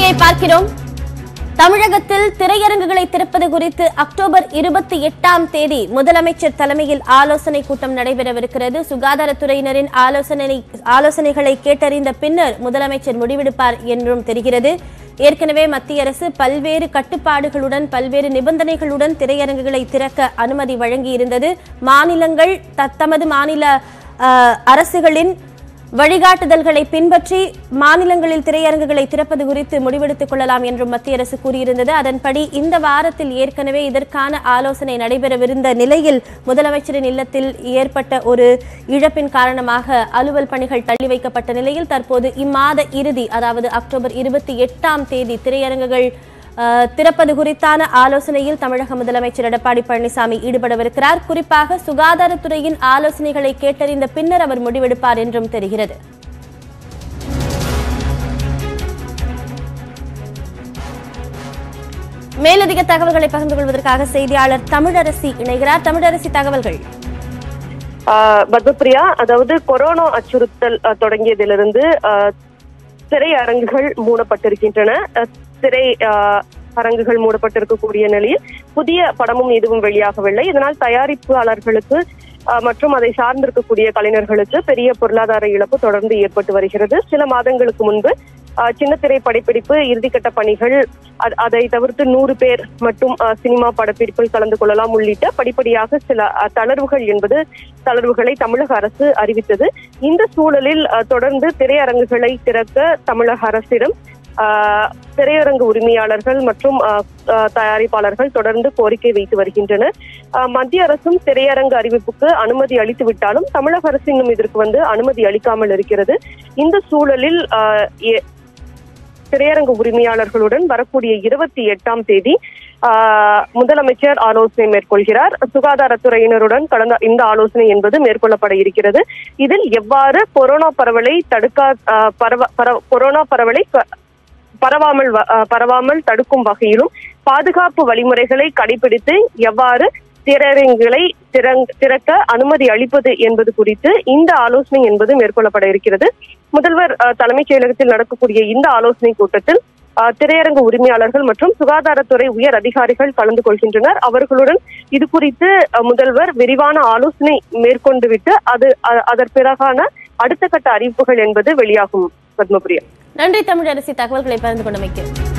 செய்தியை பார்க்கிறோம். தமிழகத்தில் திரையரங்குகளை திறப்பது குறித்து அக்டோபர் 28ஆம் தேதி முதலமைச்சர் தலைமையில் ஆலோசனை கூட்டம் நடைபெறவிருக்கிறது. சுகாதாரத்துறையினரின் ஆலோசனைகளை கேட்டறிந்த பின்னர் முதலமைச்சர் முடிவெடுப்பார் என்றும் தெரிகிறது. ஏற்கனவே மத்திய அரசு பல்வேறு கட்டுப்பாடுகளுடன் பல்வேறு நிபந்தனைகளுடன் திரையரங்குகளை திறக்க அனுமதி வழங்கியிருந்தது. மாநிலங்கள் தத்தமது மாநில அரசுகளின் வழிகாட்டுதல்களை பின்பற்றி மாநிலங்களில் திரையரங்குகளை திறப்பது குறித்து முடிவெடுத்துக் கொள்ளலாம் என்றும் மத்திய அரசு கூறியிருந்தது. அதன்படி இந்த வாரத்தில் ஏற்கனவே இதற்கான ஆலோசனை நடைபெறவிருந்த நிலையில் முதலமைச்சரின் இல்லத்தில் ஏற்பட்ட ஒரு இழப்பின் காரணமாக அலுவல் பணிகள் தள்ளி வைக்கப்பட்ட நிலையில் தற்போது இம்மாத இறுதி, அதாவது அக்டோபர் 28ஆம் தேதி திரையரங்குகள் திறப்பது குறித்தான ஆலோசனையில் தமிழக முதலமைச்சர் எடப்பாடி பழனிசாமி ஈடுபடவிருக்கிறார். குறிப்பாக சுகாதாரத்துறையின் ஆலோசனைகளை கேட்டறிந்த பின்னர் அவர் முடிவெடுப்பார் என்றும் தெரிகிறது. மேலதிக தகவல்களை பகிர்ந்து கொள்வதற்காக செய்தியாளர் தமிழரசி இணைகிறார். தமிழரசி, தகவல்கள். பத்மபிரியா, அதாவது கொரோனா அச்சுறுத்தல் தொடங்கியதிலிருந்து திரையரங்குகள் மூடப்பட்டிருக்கின்றன. திரை அரங்குகள் மூடப்பட்டிருக்கக்கூடிய நிலையில் புதிய படமும் எதுவும் வெளியாகவில்லை. இதனால் தயாரிப்பாளர்களுக்கு மற்றும் அதை சார்ந்திருக்கக்கூடிய கலைஞர்களுக்கு பெரிய பொருளாதார இழப்பு தொடர்ந்து ஏற்பட்டு வருகிறது. சில மாதங்களுக்கு முன்பு சின்னத்திரை படப்பிடிப்பு இறுதிக்கட்ட பணிகள், அதை தவிர்த்து 100 பேர் மட்டும் சினிமா படப்பிடிப்பில் கலந்து கொள்ளலாம் உள்ளிட்ட படிப்படியாக சில தளர்வுகளை தமிழக அரசு அறிவித்தது. இந்த சூழலில் தொடர்ந்து திரையரங்குகளை திறக்க தமிழக அரசிடம் திரையரங்கு உரிமையாளர்கள் மற்றும் தயாரிப்பாளர்கள் தொடர்ந்து கோரிக்கை வைத்து வருகின்றனர். மத்திய அரசும் திரையரங்கு அறிவிப்புக்கு அனுமதி அளித்து விட்டாலும் தமிழக அரசு இன்னும் இதற்கு அனுமதி அளிக்காமல் இருக்கிறது. இந்த சூழலில் திரையரங்கு உரிமையாளர்களுடன் வரக்கூடிய 28ஆம் தேதி முதலமைச்சர் ஆலோசனை மேற்கொள்கிறார். சுகாதாரத்துறையினருடன் கடந்த இந்த ஆலோசனை என்பது மேற்கொள்ளப்பட இருக்கிறது. இதில் எவ்வாறு கொரோனா பரவலை பரவாமல் தடுக்கும் வகையிலும் பாதுகாப்பு வழிமுறைகளை கடைபிடித்து எவ்வாறு திரையரங்குகளை திறக்க அனுமதி அளிப்பது என்பது குறித்து இந்த ஆலோசனை என்பது மேற்கொள்ளப்பட இருக்கிறது. முதல்வர் தலைமைச் செயலகத்தில் நடக்கக்கூடிய இந்த ஆலோசனை கூட்டத்தில் திரையரங்கு உரிமையாளர்கள் மற்றும் சுகாதாரத்துறை உயர் அதிகாரிகள் கலந்து கொள்கின்றனர். அவர்களுடன் இது குறித்து முதல்வர் விரிவான ஆலோசனை மேற்கொண்டு விட்டு அதன் பிறகான அடுத்த கட்ட அறிவிப்புகள் என்பது வெளியாகும். பத்மபிரியா, நன்றி தமிழரசி, தகவல்களை பகிர்ந்து கொண்டமைக்கு.